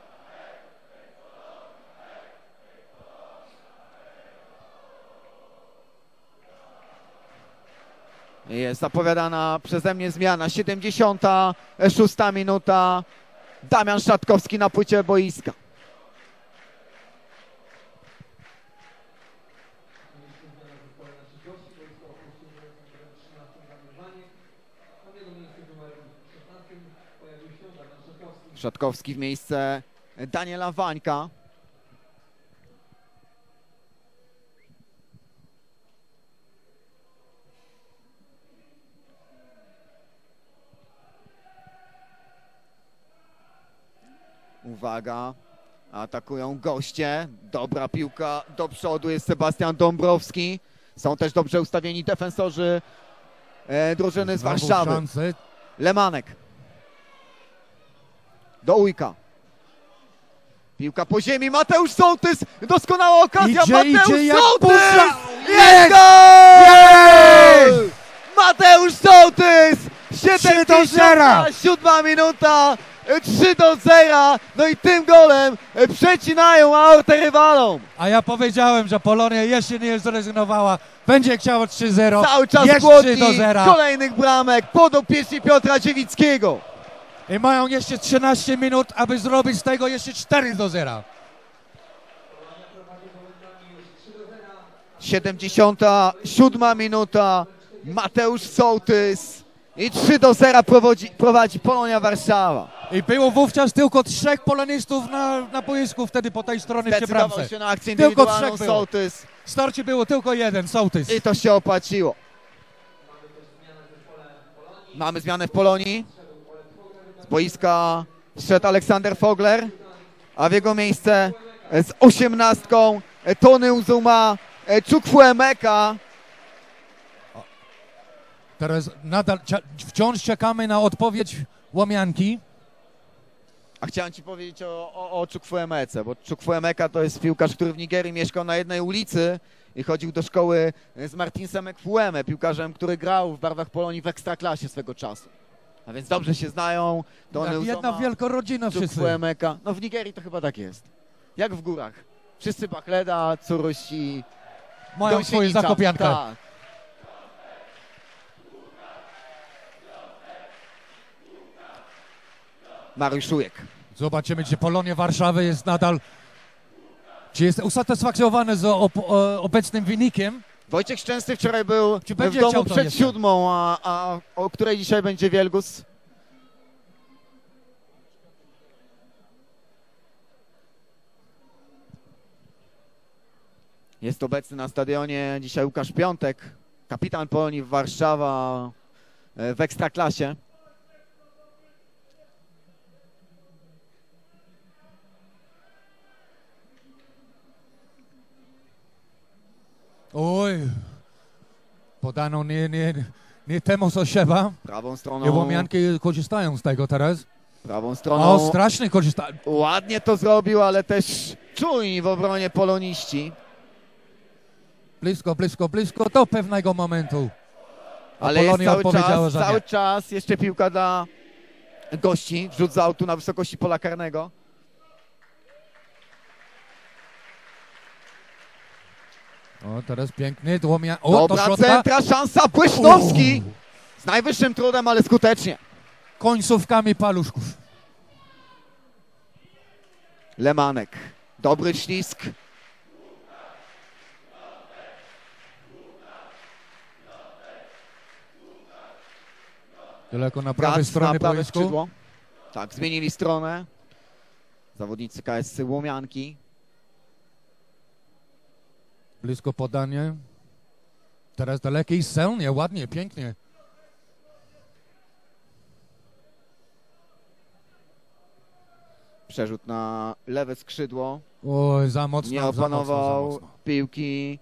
Jest zapowiadana przeze mnie zmiana. siedemdziesiąta szósta minuta. Damian Szatkowski na płycie boiska. Szatkowski w miejsce Daniela Wańka. Uwaga, atakują goście. Dobra piłka do przodu, jest Sebastian Dąbrowski. Są też dobrze ustawieni defensorzy e, drużyny z Znowu Warszawy. szansy. Lemanek. Do Ujka. Piłka po ziemi, Mateusz Sołtys, doskonała okazja, Idzie, Mateusz idzie jak Sołtys! burza! Jest gol! Mateusz Sołtys! siedemdziesiąta siódma minuta, trzy do zera, no i tym golem przecinają aortę rywalom. A ja powiedziałem, że Polonia jeszcze nie zrezygnowała. Będzie chciała trzy zero. Cały czas Jest głodni trzy do zera. kolejnych bramek, podopieczni Piotra Dziewickiego. I mają jeszcze trzynaście minut, aby zrobić z tego jeszcze cztery do zera. siedemdziesiąta siódma minuta, Mateusz Sołtys i trzy do zera prowadzi, prowadzi Polonia Warszawa. I było wówczas tylko trzech polonistów na, na boisku wtedy po tej stronie przy Zdecydował bramce. się na akcję Tylko indywidualną trzech było. Sołtys W starcie było tylko jeden, Sołtys. i to się opłaciło. Mamy zmianę w Polonii. Z boiska zszedł Aleksander Fogler, a w jego miejsce z osiemnastką Tony Uzuma Chukwuemeka. Teraz nadal cia- wciąż czekamy na odpowiedź Łomianki. A chciałem ci powiedzieć o, o, o Chukwuemece, bo Chukwuemeka to jest piłkarz, który w Nigerii mieszkał na jednej ulicy i chodził do szkoły z Martinsem Ekwueme, piłkarzem, który grał w barwach Polonii w Ekstraklasie swego czasu. A więc dobrze się znają. Tony Jak jedna Uzoma, wielka rodzina wszyscy. Chukwuemeka. No w Nigerii to chyba tak jest. Jak w górach. Wszyscy Bachleda, Curuś i Mają swoje Gąsienica. zakopiankę. Tak. Mariusz Szujek. Zobaczymy, czy Polonia Warszawy jest nadal... Czy jest usatysfakcjonowany z op o, obecnym wynikiem? Wojciech Szczęsny wczoraj był Czy w będzie domu chciał to przed jeszcze? siódmą, a, a o której dzisiaj będzie Wielgus? Jest obecny na stadionie dzisiaj Łukasz Piątek, kapitan Polonii Warszawa e, w Ekstraklasie. Oj, podano nie, nie, nie temu, co trzeba. Prawą I stroną, Łomianki korzystają z tego teraz. prawą O, stroną strasznie korzystają. ładnie to zrobił, ale też czujni w obronie poloniści. Blisko, blisko, blisko do pewnego momentu. A Ale jest Polonia cały odpowiedziała czas, za cały nie. czas jeszcze piłka dla gości. Wrzut z autu na wysokości pola karnego. O, teraz pięknie, Łomia... O, Dobra to środka. centra, szansa, Błysznowski! Uuu. Z najwyższym trudem, ale skutecznie. Końcówkami paluszków. Lemanek, dobry ślisk. Daleko na prawej Gac stronie na prawe boisku. skrzydło. Tak, zmienili stronę. Zawodnicy K S C Łomianki. Blisko podanie. Teraz dalekie i celnie, ładnie, pięknie. Przerzut na lewe skrzydło. Oj, za mocno, Nie za mocno, za opanował mocno. piłki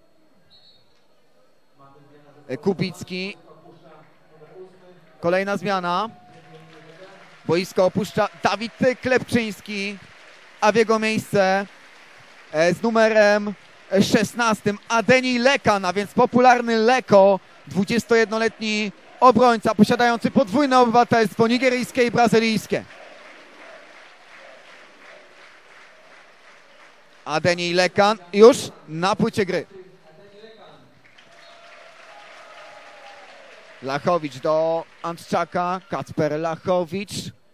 Kubicki. Kolejna zmiana. Boisko opuszcza Dawid Klepczyński, a w jego miejsce e, z numerem szesnastym Adeni Lekan, a więc popularny Leko, dwudziestojednoletni obrońca posiadający podwójne obywatelstwo nigeryjskie i brazylijskie. Adeni Lekan już na płycie gry. Lachowicz do Antczaka, Kacper Lachowicz.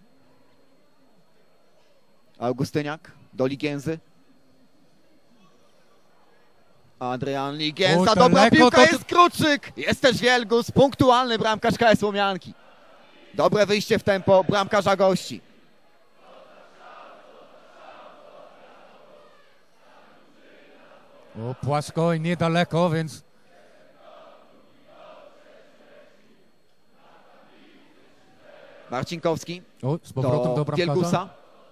Augustyniak do Ligięzy. Adrian Ligięza, O, to dobra lekko, piłka, to- jest Kruczyk, jest też Wielgus, punktualny bramkarz K S Łomianki. Dobre wyjście w tempo bramkarza gości. O, płasko i niedaleko, więc Marcinkowski o, z powrotem do do bramkarza. Wielgusa.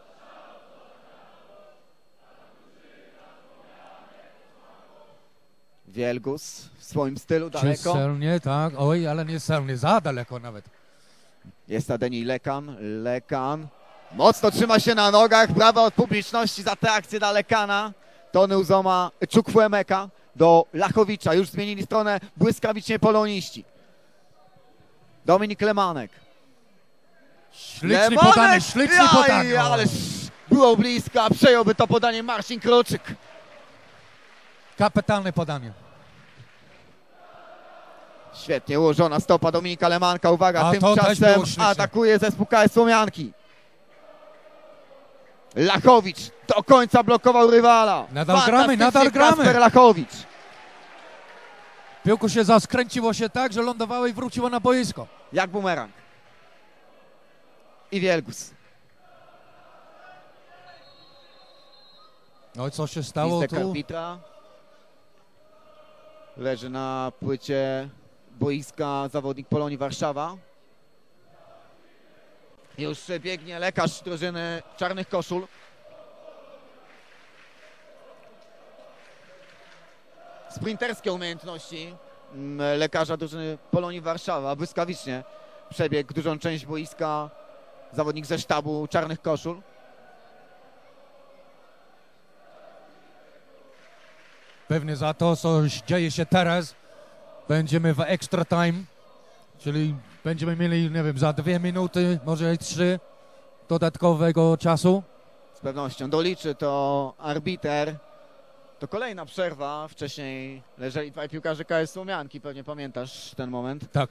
Wielgus w swoim stylu Czy daleko. celnie, tak. Oj, ale nie celnie, za daleko nawet. Jest Adeni Lekan. Lekan mocno trzyma się na nogach. Brawa od publiczności za tę akcję dla Lekana. Tony Uzoma, Chukwuemeka do Lachowicza. Już zmienili stronę błyskawicznie poloniści. Dominik Lemanek. Ślicznie podanie, ślicznie Jaj, podanie. O, ależ było blisko, a przejąłby to podanie Marcin Kruczyk. kapitalne podanie. Świetnie ułożona stopa Dominika Lemanka. Uwaga, A to też tymczasem było ślicznie. atakuje zespół K S Łomianki. Lachowicz do końca blokował rywala. Nadal gramy, nadal Fantastycznie gramy. Kacper Lachowicz. Piłko się zaskręciło się tak, że lądowało i wróciło na boisko. Jak bumerang. I Wielgus. No i co się stało Listek tu? arbitra. Leży na płycie boiska zawodnik Polonii Warszawa. Już biegnie lekarz drużyny czarnych koszul. Sprinterskie umiejętności mm, lekarza drużyny Polonii Warszawa. Błyskawicznie przebiegł dużą część boiska zawodnik ze sztabu Czarnych Koszul. Pewnie za to, co dzieje się teraz, będziemy w extra time, czyli będziemy mieli, nie wiem, za dwie minuty, może i trzy dodatkowego czasu. Z pewnością doliczy to arbiter. To kolejna przerwa. Wcześniej leżeli dwaj piłkarze K S Słomianki. Pewnie pamiętasz ten moment. Tak.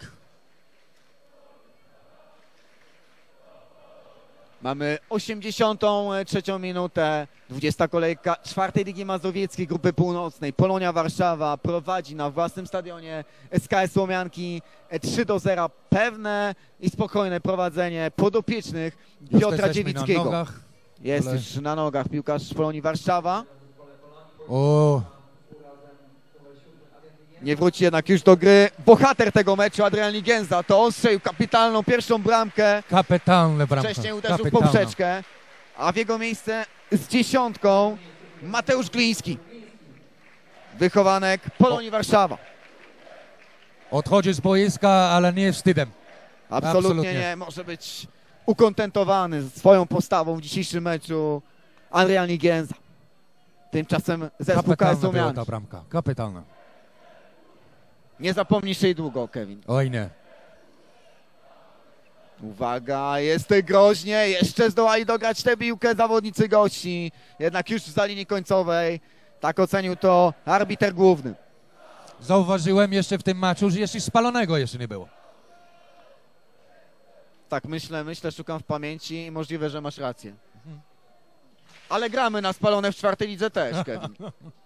Mamy osiemdziesiątą trzecią minutę. dwudziesta kolejka czwartej Ligi Mazowieckiej Grupy Północnej. Polonia Warszawa prowadzi na własnym stadionie S K S Słomianki trzy do zera. Pewne i spokojne prowadzenie podopiecznych Już Piotra jesteśmy Dziewickiego. na nogach. Jest Ale- już na nogach piłkarz Polonii Warszawa. O, Nie wróci jednak już do gry bohater tego meczu, Adrian Ligenza. To on strzelił kapitalną pierwszą bramkę. kapitalne bramka. Wcześniej uderzył w Kapitalna. poprzeczkę. A w jego miejsce z dziesiątką Mateusz Gliński. Wychowanek Polonii Warszawa. Odchodzi z boiska, ale nie wstydem. Absolutnie, Absolutnie. nie. Może być ukontentowany swoją postawą w dzisiejszym meczu Adrian Ligenza. Tymczasem zespół K S Kapitalna była Słomianki. ta bramka. Kapitalna. Nie zapomnisz jej długo, Kevin. Oj nie. Uwaga, jest groźnie, jeszcze zdołali dograć tę piłkę zawodnicy gości, jednak już za linii końcowej, tak ocenił to arbiter główny. Zauważyłem jeszcze w tym meczu, że jeszcze spalonego jeszcze nie było. Tak myślę, myślę, szukam w pamięci i możliwe, że masz rację. Ale gramy na spalone w czwartej lidze też, Kevin.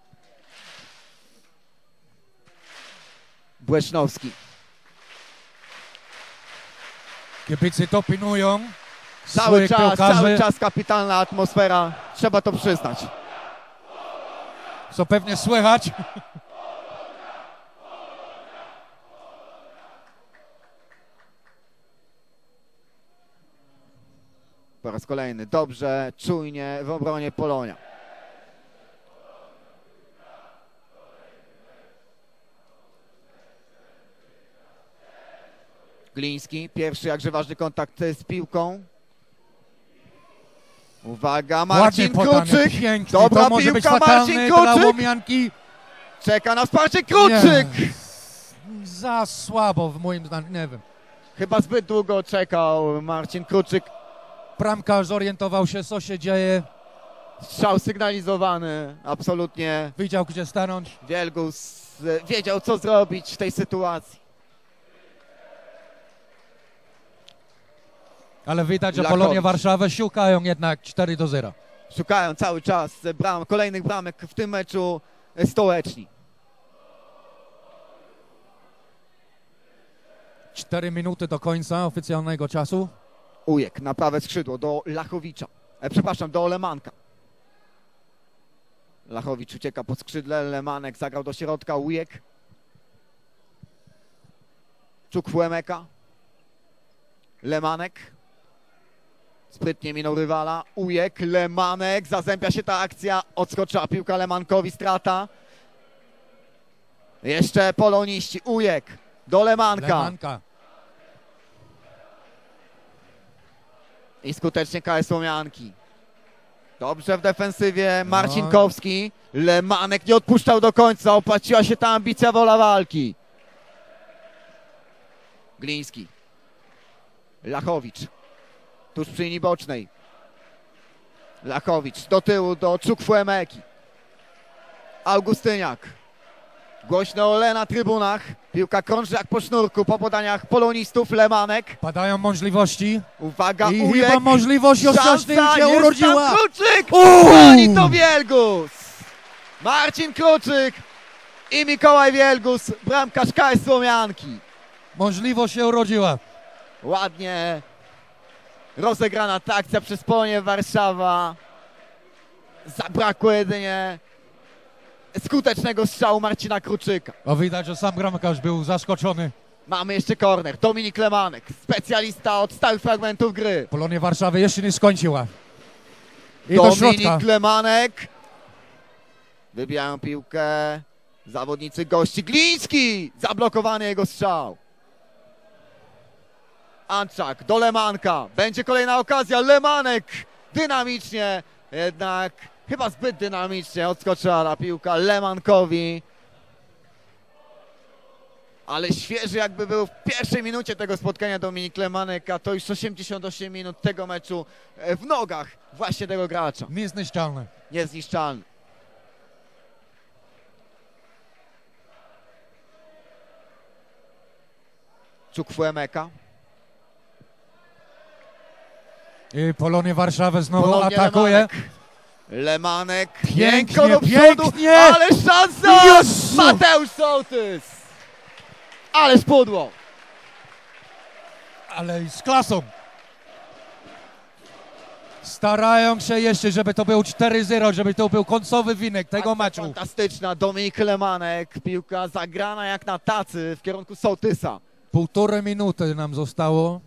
Błecznowski. Kibice to pilnują. Cały swoich czas, piłkarzy. cały czas kapitalna atmosfera, trzeba to przyznać. Co pewnie słychać. Po raz kolejny dobrze, czujnie w obronie Polonia. Gliński, pierwszy jakże ważny kontakt z piłką. Uwaga, Marcin Ładnie podane, Kruczyk. pięknie. Dobra To może być piłka, fatalne Marcin dla Kruczyk. Łomianki. Czeka na wsparcie Kruczyk. Nie. Za słabo w moim zdaniem, nie wiem. Chyba zbyt długo czekał Marcin Kruczyk. Bramkarz zorientował się, co się dzieje. Strzał sygnalizowany, absolutnie. Widział, gdzie stanąć. Wielgus e, wiedział, co zrobić w tej sytuacji. Ale widać, że Lachowicz. Polonia Warszawę szukają jednak cztery do zera. Szukają cały czas bram, kolejnych bramek w tym meczu stołeczni. cztery minuty do końca oficjalnego czasu. Ujek na prawe skrzydło do Lachowicza. E, przepraszam, do Lemanka. Lachowicz ucieka po skrzydle, Lemanek zagrał do środka, Ujek. Czuk-Fłemeka. Lemanek. Sprytnie minął rywala. Ujek, Lemanek, zazębia się ta akcja, odskoczyła piłka Lemankowi, strata. Jeszcze poloniści, Ujek do Lemanka. Lemanka. I skutecznie K S Słomianki. Dobrze w defensywie Marcinkowski. Lemanek nie odpuszczał do końca, opłaciła się ta ambicja, wola walki. Gliński. Lachowicz. Tuż przy linii bocznej. Lachowicz do tyłu do Czuk-Fłemeki. Augustyniak. Głośno ole na trybunach. Piłka krąży jak po sznurku po podaniach polonistów. Lemanek. Padają możliwości. Uwaga, I Ujek. chyba możliwość ostatnia Szansa, się jest urodziła. tam Kruczyk! Uuu! Broni to Wielgus! Marcin Kruczyk i Mikołaj Wielgus, bramkarz K S Słomianki. Możliwość się urodziła. Ładnie rozegrana ta akcja przez Polonię Warszawa. Zabrakło jedynie skutecznego strzału Marcina Kruczyka. Bo widać, że sam bramkarz był zaskoczony. Mamy jeszcze korner. Dominik Lemanek, specjalista od stałych fragmentów gry. Polonia Warszawy jeszcze nie skończyła. I do środka. Dominik Lemanek. Wybijają piłkę. Zawodnicy gości. Gliński! Zablokowany jego strzał. Antczak do Lemanka. Będzie kolejna okazja. Lemanek dynamicznie, jednak chyba zbyt dynamicznie odskoczyła ta piłka Lemankowi. Ale świeży jakby był w pierwszej minucie tego spotkania Dominik Lemanek, a to już osiemdziesiąt osiem minut tego meczu w nogach właśnie tego gracza. Niezniszczalny. Niezniszczalny. Chukwuemeka. I Polonia Warszawa znowu Ponownie atakuje. Lemanek. Lemanek. Pięknie, Miękko do przodu, pięknie! ale szansa! Jezu! Mateusz Sołtys! Ale spudło. Ale z klasą. Starają się jeszcze, żeby to był cztery zero, żeby to był końcowy wynik tego Akcja meczu. fantastyczna. Dominik Lemanek. Piłka zagrana jak na tacy w kierunku Sołtysa. Półtorej minuty nam zostało.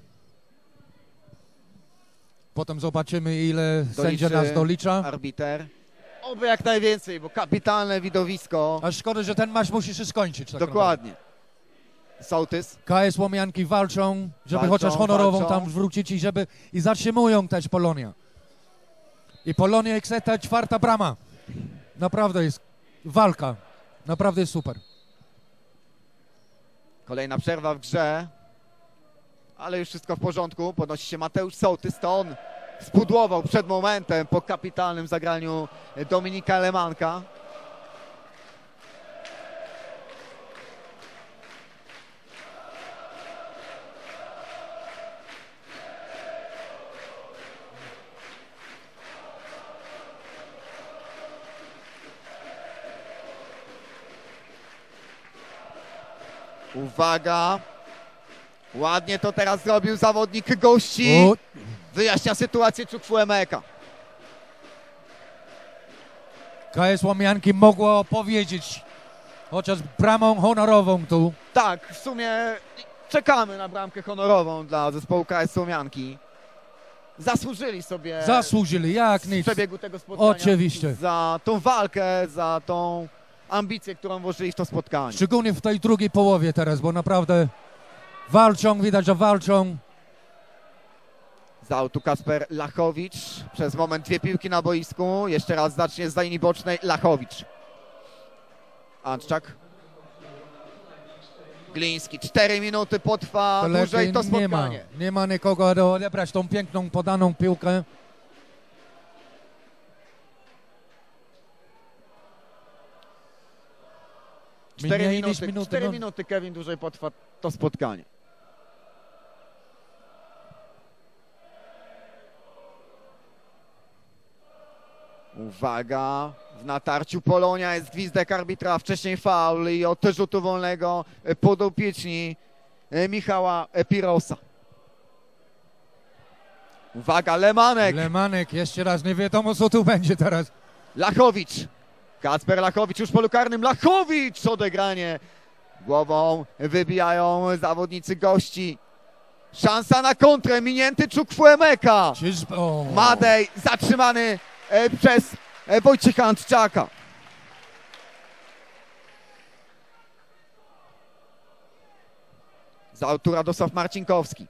Potem zobaczymy, ile sędzia nas dolicza. Arbiter. Oby jak najwięcej, bo kapitalne widowisko. A szkoda, że ten mecz musi się skończyć. Tak Dokładnie. Sołtys. K S Łomianki walczą, żeby Walczą, chociaż honorową walczą. tam wrócić i żeby i zatrzymują też Polonia. I Polonia Ekseta czwarta brama. Naprawdę jest walka. Naprawdę jest super. Kolejna przerwa w grze. Ale już wszystko w porządku. Podnosi się Mateusz Sołtys. To on spudłował przed momentem po kapitalnym zagraniu Dominika Lemanka. Uwaga. Ładnie to teraz zrobił zawodnik gości. O, Wyjaśnia sytuację Chukwuemeka. K S Łomianki mogło powiedzieć chociaż bramą honorową tu. Tak, w sumie czekamy na bramkę honorową dla zespołu K S Łomianki. Zasłużyli sobie Zasłużyli, jak w nic. przebiegu tego spotkania. Oczywiście. Za tą walkę, za tą ambicję, którą włożyli w to spotkanie. Szczególnie w tej drugiej połowie teraz, bo naprawdę walczą, widać, że walczą. Zdał tu Kasper Lachowicz. Przez moment dwie piłki na boisku. Jeszcze raz zacznie z linii bocznej Lachowicz. Antczak. Gliński. Cztery minuty potrwa To dłużej to nie ma, spotkanie. nie ma nikogo do odebrać tą piękną podaną piłkę. Cztery Mniej niż minuty, minuty, cztery no. minuty, Kevin, dłużej potrwa to spotkanie. Uwaga, w natarciu Polonia, jest gwizdek arbitra, wcześniej faul i od rzutu wolnego podopieczni Michała Pirosa. Uwaga, Lemanek, Lemanek, jeszcze raz, nie wiadomo co tu będzie teraz. Lachowicz, Kacper Lachowicz już w polu karnym, Lachowicz, odegranie głową, wybijają zawodnicy gości. Szansa na kontrę, minięty Chukwuemeka. Czyż... O. Madej zatrzymany e, przez e, Wojciecha Antczaka. Za autora Radosław Marcinkowski.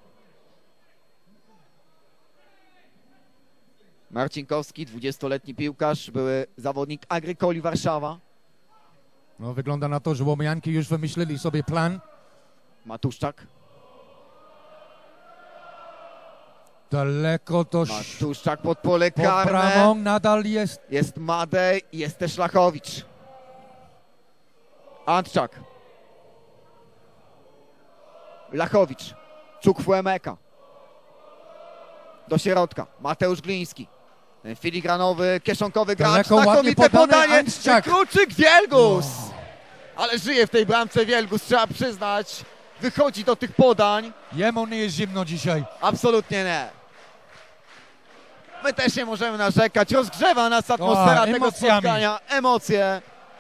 Marcinkowski, dwudziestoletni piłkarz, były zawodnik Agrykoli Warszawa. No, wygląda na to, że Łomianki już wymyślili sobie plan. Matuszczak. Daleko to Matuszczak pod pole pod karne. bramą nadal jest. Jest Madej, jest też Lachowicz. Antczak. Lachowicz. Chukwuemeka. Do środka. Mateusz Gliński. Ten filigranowy, kieszonkowy gracz. Daleko, ładnie Znakomite podane, podanie. Antczak. Kruczyk Wielgus. No. Ale żyje w tej bramce Wielgus, trzeba przyznać. Wychodzi do tych podań. Jemu nie jest zimno dzisiaj. Absolutnie nie. My też nie możemy narzekać. Rozgrzewa nas atmosfera O, tego emocjami. spotkania. Emocje.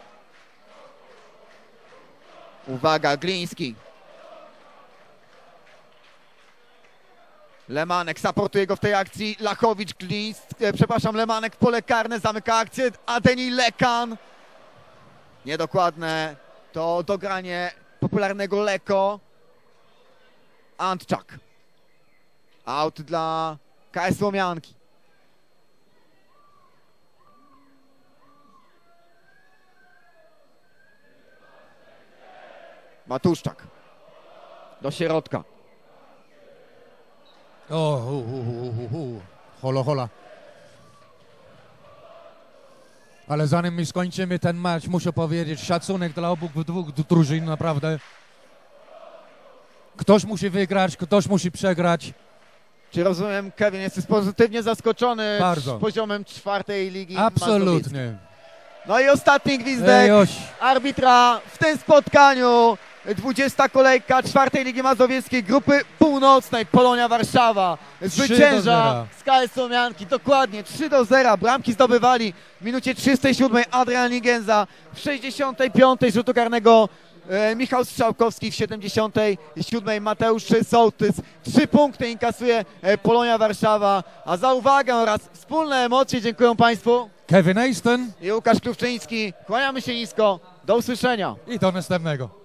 Uwaga, Gliński. Lemanek supportuje go w tej akcji. Lachowicz, Gliński, e, przepraszam, Lemanek, pole karne, zamyka akcję. Adeni Lekan. Niedokładne to dogranie popularnego Leko. Antczak. Out dla K S Łomianki. Matuszczak. Do środka. O, hu, hu, hu, hu, hu. Hola, hola. Ale zanim my skończymy ten mecz, muszę powiedzieć, szacunek dla obu dwóch drużyn, naprawdę. Ktoś musi wygrać, ktoś musi przegrać. Czy rozumiem, Kevin, jesteś pozytywnie zaskoczony Bardzo. poziomem czwartej ligi mazowieckiej? Absolutnie. No i ostatni gwizdek Ej, oś. arbitra w tym spotkaniu. dwudziesta kolejka czwartej Ligi Mazowieckiej Grupy Północnej. Polonia Warszawa zwycięża z K S Łomianki. Dokładnie trzy do zera. Bramki zdobywali w minucie trzydziestej siódmej Adrian Ligenza, w sześćdziesiątej piątej rzutu karnego e, Michał Strzałkowski, w siedemdziesiątej siódmej Mateusz Sołtys. Trzy punkty inkasuje e, Polonia Warszawa. A za uwagę oraz wspólne emocje dziękuję Państwu. Kevin Easton I Łukasz Klówczyński. Kłaniamy się nisko. Do usłyszenia. i do następnego.